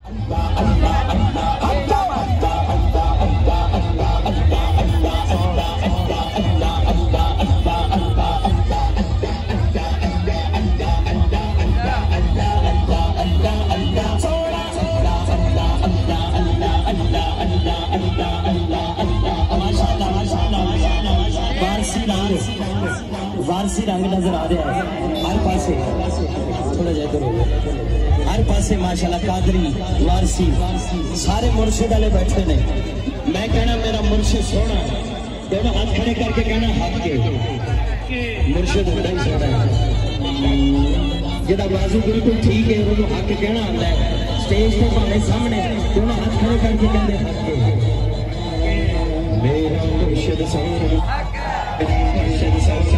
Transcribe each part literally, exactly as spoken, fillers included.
वारसी रंग नजर आ रहा है हर पासे, थोड़ा जा करो, हर पासे माशाल्लाह कादरी वारसी सारे मुर्शिद वाले बैठे ने। मैं कहना मेरा मुर्शिद सोना, दोनों हाथ खड़े करके कहना हक के मुर्शिद बड़ा ही सोना है, जिहदा बाजू बिल्कुल ठीक है वो हक कहना आंदा है। स्टेज पे भावे सामने दोनों हाथ खड़े करके कहते हक के मेरा मुर्शिद सोना, मुर्शिद सोना,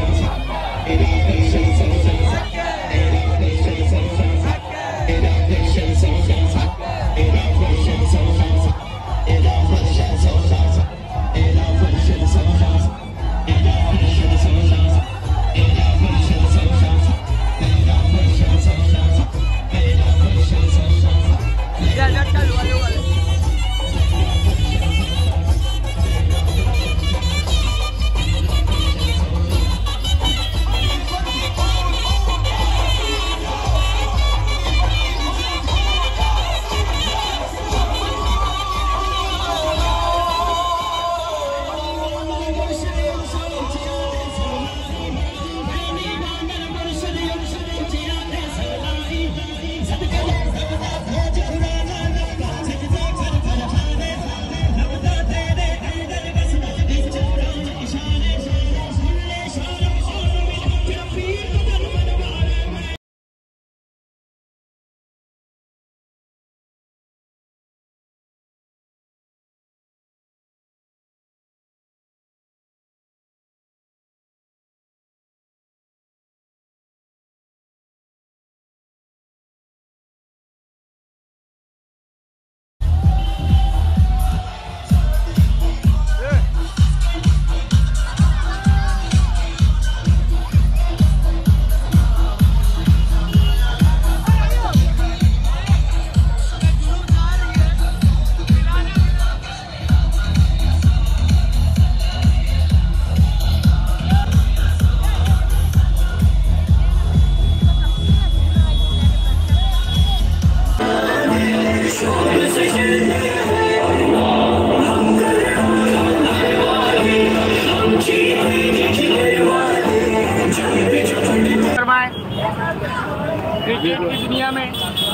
दुनिया में।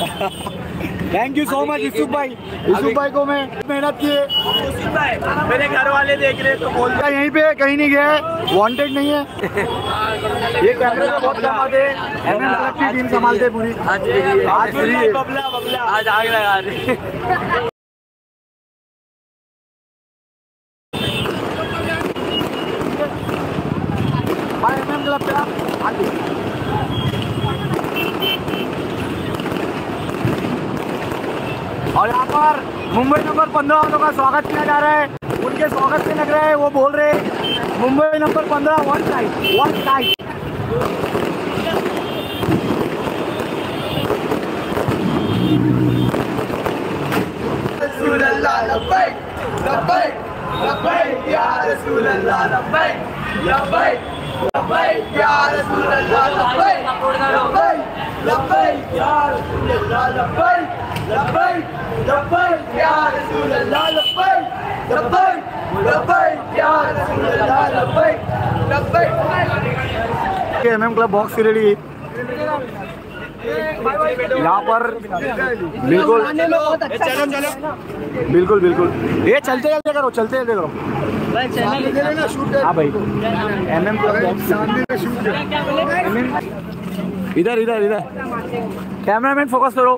Thank you so much Yusuf भाई, यूसुफ भाई को मैं मेहनत किए। यूसुफ भाई मेरे घर वाले देख रहे तो बोल रहा यहीं पे कहीं नहीं गया है, वांटेड नहीं है। ये कैमरे में बहुत कमाते हैं, एमएम क्लब की टीम संभालते पूरी। आज फ्री बबला बबला आज आग लगा रही। भाई एमएम क्लब का और यहाँ पर मुंबई नंबर पंद्रह वालों का स्वागत किया जा रहा है। उनके स्वागत से लग रहा है वो बोल रहे हैं मुंबई नंबर पंद्रह वन साइड वन साइड। रसूल अल्लाह लब्बैक लब्बैक लब्बैक या रसूल अल्लाह लब्बैक लब्बैक लब्बैक या रसूल अल्लाह लब्बैक लब्बैक लब्बैक या रसूल अल्लाह लब्बैक लब्बैक लब्बैक या रसूल अल्लाह लब्बैक लब्बैक लब्बैक या रसूल अल्लाह लब्बैक लब्बैक। एमएम क्लब बॉक्स रेडी यहाँ पर बिल्कुल बिल्कुल बिल्कुल ये चलते चलते करो चलते चलते करो। हाँ भाई एमएम इधर इधर इधर कैमरामैन फोकस करो।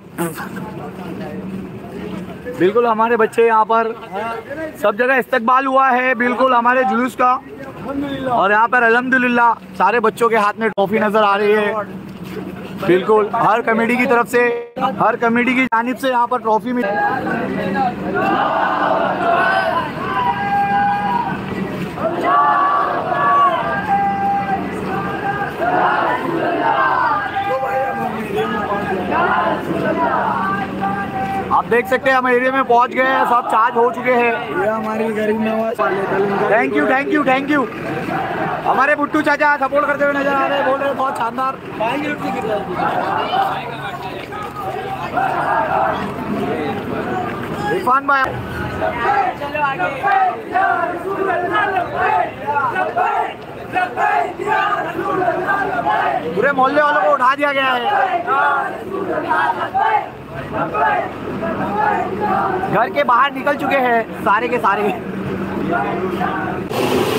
बिल्कुल हमारे बच्चे यहाँ पर सब जगह इस्तकबाल हुआ है बिल्कुल हमारे जुलूस का। और यहाँ पर अल्हम्दुलिल्लाह सारे बच्चों के हाथ में ट्रॉफी नजर आ रही है। बिल्कुल हर कमेटी की तरफ से हर कमेटी की जानिब से यहाँ पर ट्रॉफी मिली। आप आप देख सकते हैं हम एरिया में पहुंच गए हैं, सब चार्ज हो चुके हैं। ये हमारी गरीब नवाज वाले, thank you thank you thank you. हमारे बुट्टू चाचा सपोर्ट करते हुए नजर आ रहे हैं, बोल रहे हैं बहुत शानदार। इरफान भाई चलो आगे। पूरे मोहल्ले वालों को उठा दिया गया है, घर के बाहर निकल चुके हैं सारे के सारे।